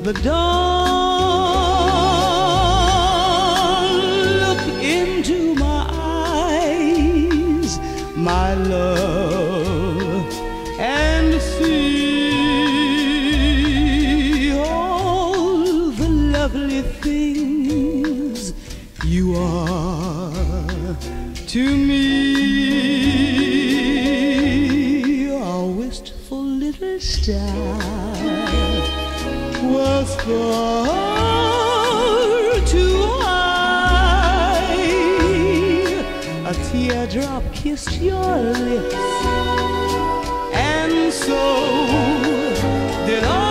the dawn, look into my eyes, my love, and see all the lovely things you are to me. A wistful little star was far too high. A teardrop kissed your lips, and so did I.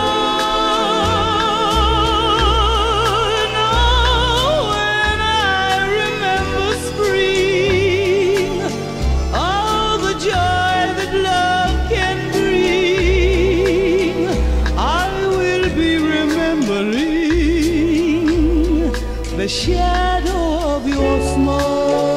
Now when I remember spring, all the joy that love can bring, I will be remembering the shadow of your smile.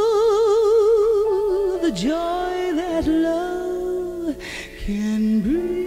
The joy that love can bring.